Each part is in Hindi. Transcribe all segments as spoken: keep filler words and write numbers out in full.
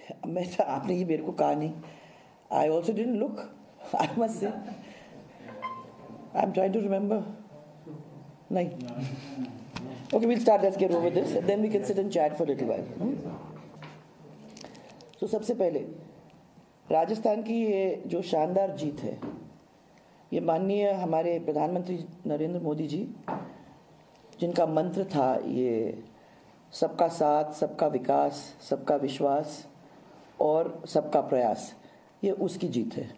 मैं आपने ये मेरे को कहा नहीं. I also didn't look. I must say. I'm trying to remember. नहीं. Okay, we'll start. Let's get over this, and then we can sit and chat for a little while. Hmm? So सबसे पहले राजस्थान की ये जो शानदार जीत है, ये माननीय हमारे प्रधानमंत्री नरेंद्र मोदी जी, जिनका मंत्र था ये सबका साथ, सबका विकास, सबका विश्वास और सबका प्रयास, ये उसकी जीत है.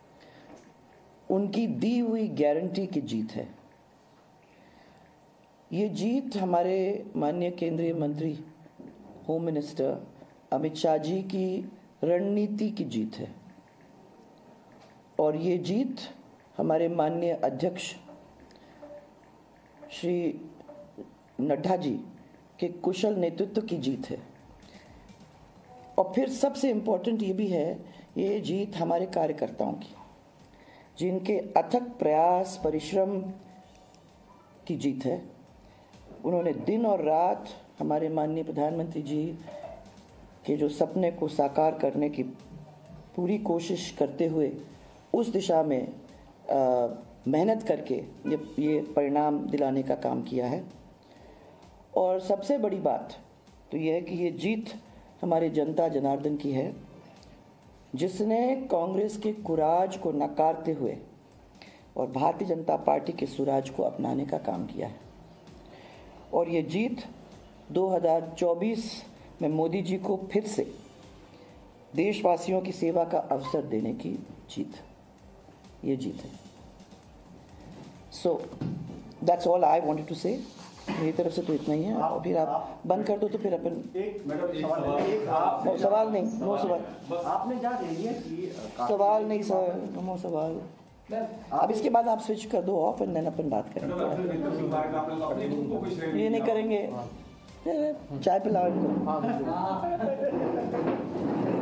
उनकी दी हुई गारंटी की जीत है. ये जीत हमारे माननीय केंद्रीय मंत्री होम मिनिस्टर अमित शाह जी की रणनीति की जीत है. और ये जीत हमारे माननीय अध्यक्ष श्री नड्डा जी के कुशल नेतृत्व की जीत है. और फिर सबसे इम्पोर्टेंट ये भी है, ये जीत हमारे कार्यकर्ताओं की, जिनके अथक प्रयास परिश्रम की जीत है. उन्होंने दिन और रात हमारे माननीय प्रधानमंत्री जी के जो सपने को साकार करने की पूरी कोशिश करते हुए उस दिशा में आ, मेहनत करके ये ये परिणाम दिलाने का काम किया है. और सबसे बड़ी बात तो ये है कि ये जीत हमारे जनता जनार्दन की है, जिसने कांग्रेस के कुराज को नकारते हुए और भारतीय जनता पार्टी के सुराज को अपनाने का काम किया है. और ये जीत दो हज़ार चौबीस में मोदी जी को फिर से देशवासियों की सेवा का अवसर देने की जीत, ये जीत है. So that's all I wanted to say. मेरी तरफ से तो इतना ही है. और फिर आप बंद कर दो तो फिर अपन एक मैडम सवाल एक आप नो सवाल नहीं नो सवाल आपने क्या कह दिया कि सवाल नहीं सर नो सवाल. अब इसके बाद आप स्विच कर दो ऑफ एंड देन अपन बात करेंगे. ये नहीं करेंगे, चाय पिलाओ इनको.